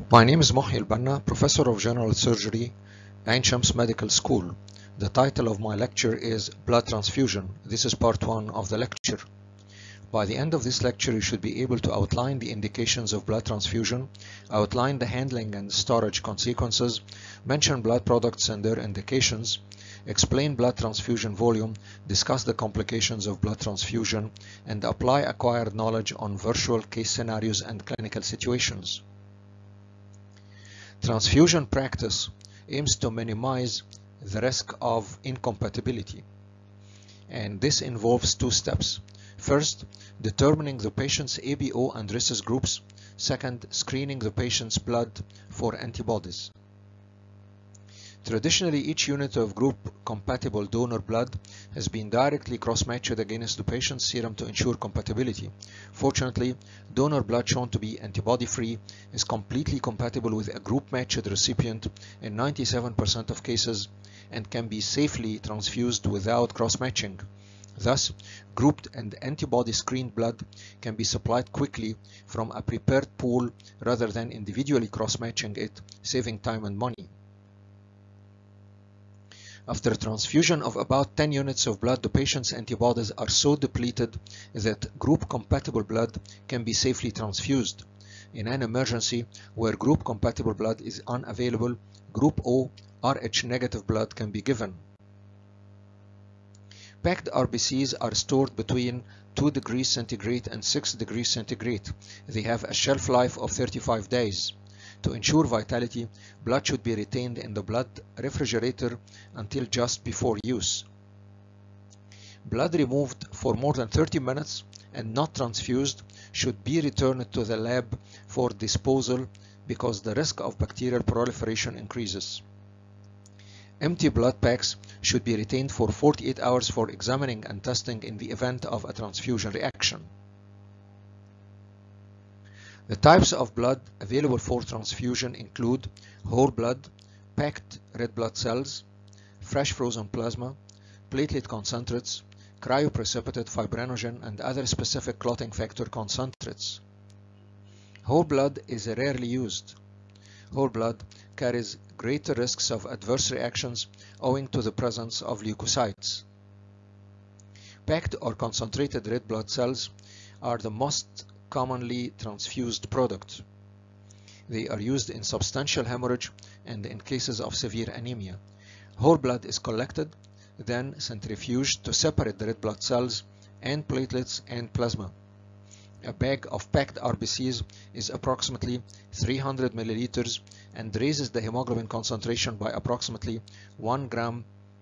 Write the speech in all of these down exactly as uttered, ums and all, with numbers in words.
My name is Mohi Al-Banna, Professor of General Surgery, Ain Shams Medical School. The title of my lecture is Blood Transfusion. This is part one of the lecture. By the end of this lecture, you should be able to outline the indications of blood transfusion, outline the handling and storage consequences, mention blood products and their indications, explain blood transfusion volume, discuss the complications of blood transfusion, and apply acquired knowledge on virtual case scenarios and clinical situations. Transfusion practice aims to minimize the risk of incompatibility, and this involves two steps. First, determining the patient's A B O and rhesus groups. Second, screening the patient's blood for antibodies. Traditionally, each unit of group-compatible donor blood has been directly cross-matched against the patient's serum to ensure compatibility. Fortunately, donor blood shown to be antibody-free is completely compatible with a group-matched recipient in ninety-seven percent of cases and can be safely transfused without cross-matching. Thus, grouped and antibody-screened blood can be supplied quickly from a prepared pool rather than individually cross-matching it, saving time and money. After transfusion of about ten units of blood, the patient's antibodies are so depleted that group-compatible blood can be safely transfused. In an emergency where group-compatible blood is unavailable, Group O R H negative blood can be given. Packed R B Cs are stored between two degrees centigrade and six degrees centigrade. They have a shelf life of thirty-five days. To ensure vitality, blood should be retained in the blood refrigerator until just before use. Blood removed for more than thirty minutes and not transfused should be returned to the lab for disposal because the risk of bacterial proliferation increases. Empty blood packs should be retained for forty-eight hours for examining and testing in the event of a transfusion reaction. The types of blood available for transfusion include whole blood, packed red blood cells, fresh frozen plasma, platelet concentrates, cryoprecipitated fibrinogen, and other specific clotting factor concentrates. Whole blood is rarely used. Whole blood carries greater risks of adverse reactions owing to the presence of leukocytes. Packed or concentrated red blood cells are the most commonly transfused product. They are used in substantial hemorrhage and in cases of severe anemia. Whole blood is collected, then centrifuged to separate the red blood cells and platelets and plasma. A bag of packed R B Cs is approximately three hundred milliliters and raises the hemoglobin concentration by approximately one gram.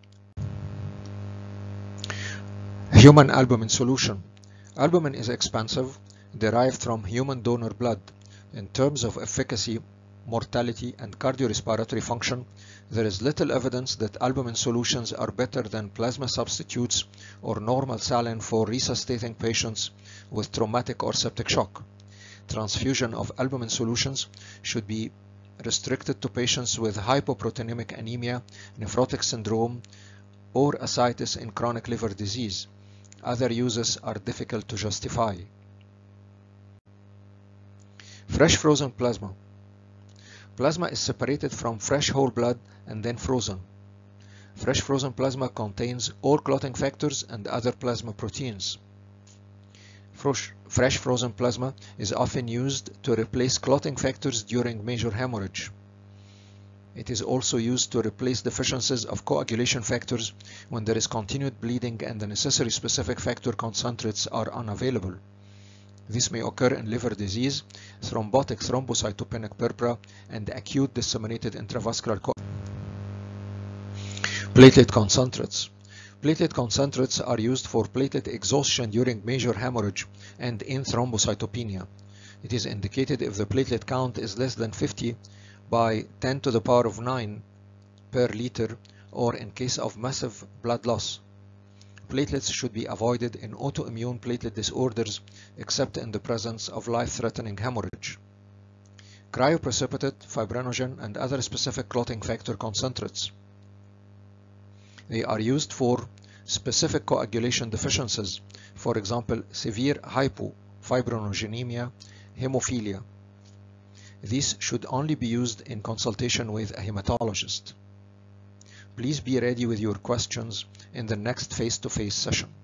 Human albumin solution. Albumin is expensive, derived from human donor blood. In terms of efficacy, mortality, and cardiorespiratory function, there is little evidence that albumin solutions are better than plasma substitutes or normal saline for resuscitating patients with traumatic or septic shock. Transfusion of albumin solutions should be restricted to patients with hypoproteinemic anemia, nephrotic syndrome, or ascites in chronic liver disease. Other uses are difficult to justify. Fresh frozen plasma. Plasma is separated from fresh whole blood and then frozen. Fresh frozen plasma contains all clotting factors and other plasma proteins. Fresh, fresh frozen plasma is often used to replace clotting factors during major hemorrhage. It is also used to replace deficiencies of coagulation factors when there is continued bleeding and the necessary specific factor concentrates are unavailable. This may occur in liver disease, thrombotic thrombocytopenic purpura, and acute disseminated intravascular coagulation. Platelet concentrates. Platelet concentrates are used for platelet exhaustion during major hemorrhage and in thrombocytopenia. It is indicated if the platelet count is less than fifty by ten to the power of nine per liter or in case of massive blood loss. Platelets should be avoided in autoimmune platelet disorders except in the presence of life-threatening hemorrhage. Cryoprecipitated fibrinogen and other specific clotting factor concentrates. They are used for specific coagulation deficiencies, for example, severe hypofibrinogenemia, hemophilia. These should only be used in consultation with a hematologist. Please be ready with your questions in the next face-to-face session.